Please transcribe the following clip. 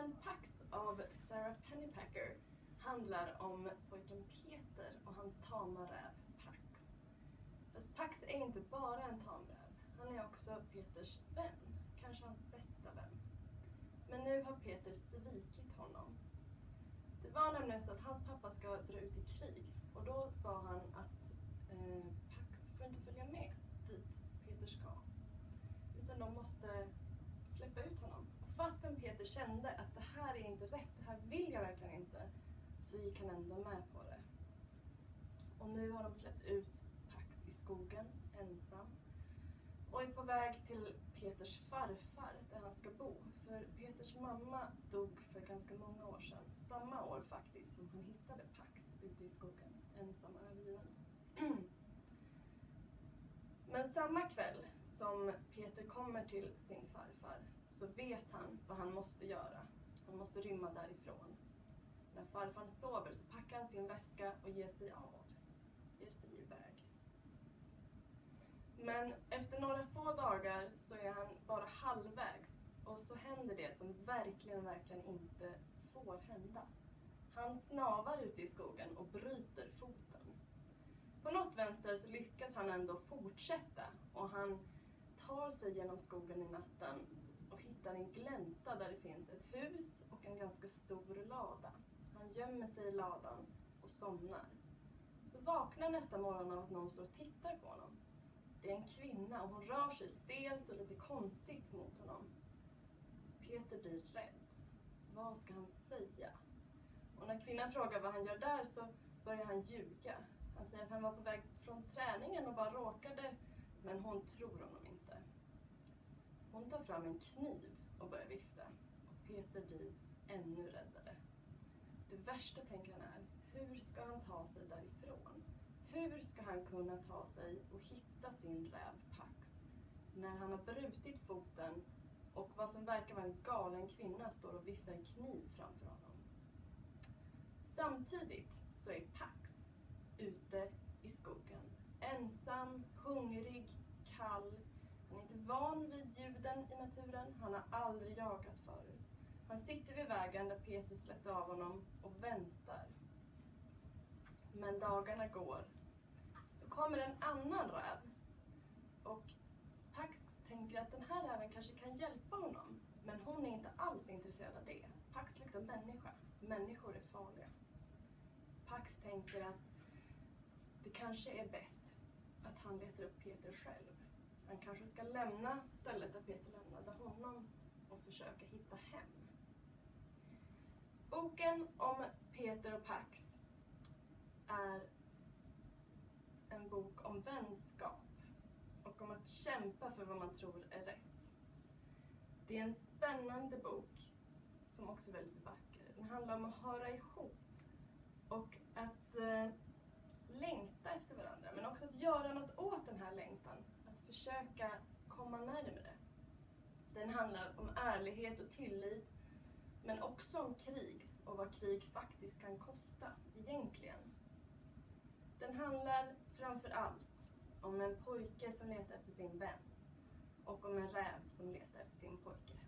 Novellen Pax av Sarah Pennypacker handlar om pojken Peter och hans tama räv Pax. Fast Pax är inte bara en tamräv, han är också Peters vän, kanske hans bästa vän. Men nu har Peter svikit honom. Det var nämligen så att hans pappa ska dra ut i krig och då sa han att Pax får inte följa med dit Peter ska. Utan de måste släppa ut honom. Och fastän Peter kände att det här är inte rätt, det här vill jag verkligen inte, så gick han ändå med på det. Och nu har de släppt ut Pax i skogen ensam och är på väg till Peters farfar där han ska bo. För Peters mamma dog för ganska många år sedan. Samma år faktiskt som hon hittade Pax ute i skogen, ensam och övergiven. Men samma kväll som Peter kommer till sin farfar så vet han vad han måste göra. Han måste rymma därifrån. När farfar sover så packar han sin väska och ger sig iväg. Men efter några få dagar så är han bara halvvägs och så händer det som verkligen inte får hända. Han snavar ute i skogen och bryter foten. På något vänster så lyckas han ändå fortsätta och han tar sig genom skogen i natten och hittar en glänta där det finns ett hus och en ganska stor lada. Han gömmer sig i ladan och somnar. Så vaknar nästa morgon av att någon står och tittar på honom. Det är en kvinna och hon rör sig stelt och lite konstigt mot honom. Peter blir rädd. Vad ska han säga? Och när kvinnan frågar vad han gör där så börjar han ljuga. Han säger att han var på väg från träningen och bara råkade, men hon tror honom inte. Hon tar fram en kniv och börjar vifta. Och Peter blir ännu räddare. Det värsta tänker han är, hur ska han ta sig därifrån? Hur ska han kunna ta sig och hitta sin räv Pax när han har brutit foten och vad som verkar vara en galen kvinna står och viftar en kniv framför honom? Samtidigt så är Pax ute i skogen, ensam, hungrig, kall. Han är inte van vid ljuden i naturen, han har aldrig jagat förut. Han sitter vid vägen där Peter släppte av honom och väntar. Men dagarna går. Då kommer en annan räv. Och Pax tänker att den här räven kanske kan hjälpa honom. Men hon är inte alls intresserad av det. Pax luktar människa. Människor är farliga. Pax tänker att det kanske är bäst att han letar upp Peter själv. Han kanske ska lämna stället där Peter lämnade honom och försöka hitta hem. Boken om Peter och Pax är en bok om vänskap och om att kämpa för vad man tror är rätt. Det är en spännande bok som också är väldigt vacker. Den handlar om att höra ihop och att längta efter varandra, men också att göra något åt den här längtan. Att försöka komma närmare. Den handlar om ärlighet och tillit, men också om krig och vad krig faktiskt kan kosta egentligen. Den handlar framför allt om en pojke som letar efter sin vän och om en räv som letar efter sin pojke.